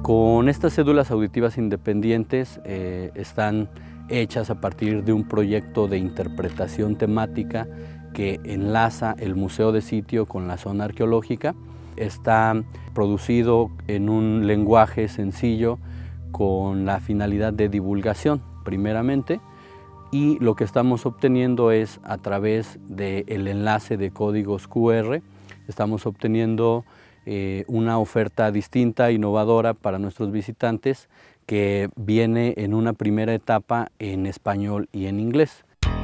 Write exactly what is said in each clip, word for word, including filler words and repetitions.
Con estas cédulas auditivas independientes eh, están hechas a partir de un proyecto de interpretación temática que enlaza el museo de sitio con la zona arqueológica. Está producido en un lenguaje sencillo con la finalidad de divulgación, primeramente, y lo que estamos obteniendo es a través del enlace de códigos cu erre, estamos obteniendo eh, una oferta distinta, innovadora para nuestros visitantes, que viene en una primera etapa en español y en inglés.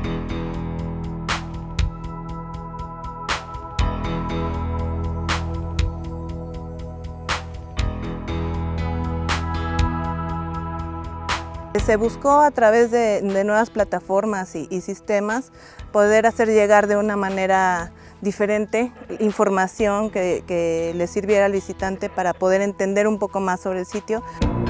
Se buscó a través de, de nuevas plataformas y, y sistemas poder hacer llegar de una manera diferente información que, que le sirviera al visitante para poder entender un poco más sobre el sitio.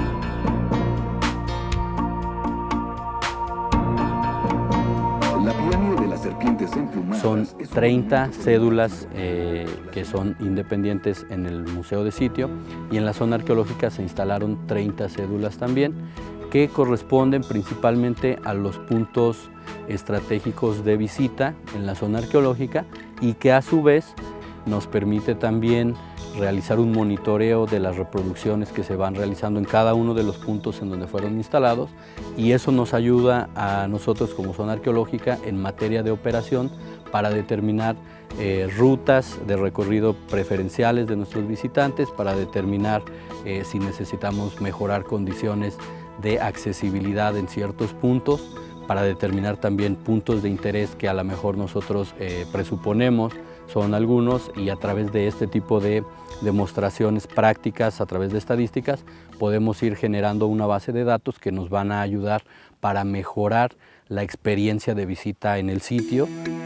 La pirámide de las serpientes emplumadas. Son treinta cédulas eh, que son independientes en el museo de sitio, y en la zona arqueológica se instalaron treinta cédulas también, que corresponden principalmente a los puntos estratégicos de visita en la zona arqueológica, y que a su vez nos permite también realizar un monitoreo de las reproducciones que se van realizando en cada uno de los puntos en donde fueron instalados, y eso nos ayuda a nosotros como zona arqueológica en materia de operación para determinar eh, rutas de recorrido preferenciales de nuestros visitantes, para determinar eh, si necesitamos mejorar condiciones de accesibilidad en ciertos puntos, para determinar también puntos de interés que a lo mejor nosotros eh, presuponemos son algunos, y a través de este tipo de demostraciones prácticas, a través de estadísticas, podemos ir generando una base de datos que nos van a ayudar para mejorar la experiencia de visita en el sitio.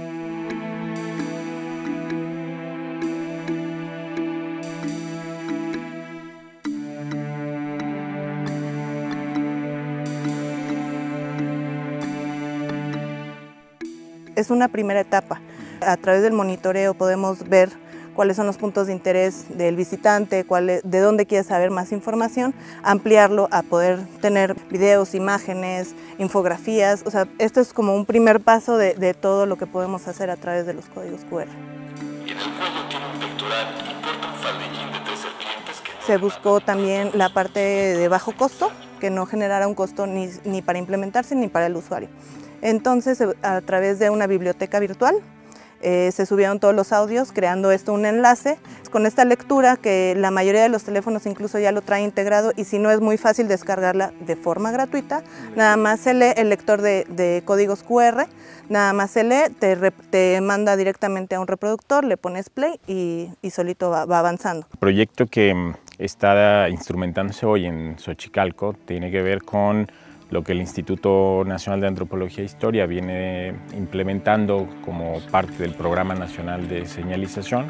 Es una primera etapa. A través del monitoreo podemos ver cuáles son los puntos de interés del visitante, cuál es, de dónde quiere saber más información, ampliarlo a poder tener videos, imágenes, infografías. O sea, esto es como un primer paso de, de todo lo que podemos hacer a través de los códigos cu erre. Y en el cuello tiene un pectoral y porta un faldellín de tres serpientes que... Se buscó también la parte de bajo costo, que no generara un costo ni, ni para implementarse ni para el usuario. Entonces, a través de una biblioteca virtual, eh, se subieron todos los audios, creando esto un enlace con esta lectura que la mayoría de los teléfonos incluso ya lo trae integrado, y si no es muy fácil descargarla de forma gratuita, nada más se lee el lector de, de códigos cu erre, nada más se lee, te, te manda directamente a un reproductor, le pones play y, y solito va, va avanzando. El proyecto que está instrumentándose hoy en Xochicalco tiene que ver con lo que el Instituto Nacional de Antropología e Historia viene implementando como parte del Programa Nacional de Señalización,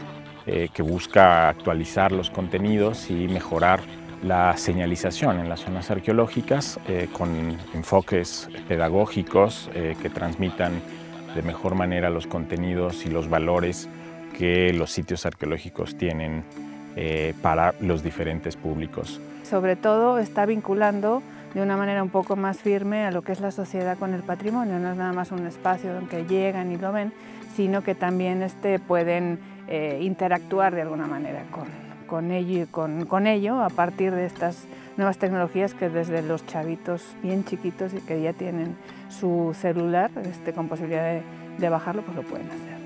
eh, que busca actualizar los contenidos y mejorar la señalización en las zonas arqueológicas eh, con enfoques pedagógicos eh, que transmitan de mejor manera los contenidos y los valores que los sitios arqueológicos tienen eh, para los diferentes públicos. Sobre todo está vinculando de una manera un poco más firme a lo que es la sociedad con el patrimonio. No es nada más un espacio donde llegan y lo ven, sino que también este, pueden eh, interactuar de alguna manera con, con, ello y con, con ello a partir de estas nuevas tecnologías que desde los chavitos bien chiquitos y que ya tienen su celular este, con posibilidad de, de bajarlo, pues lo pueden hacer.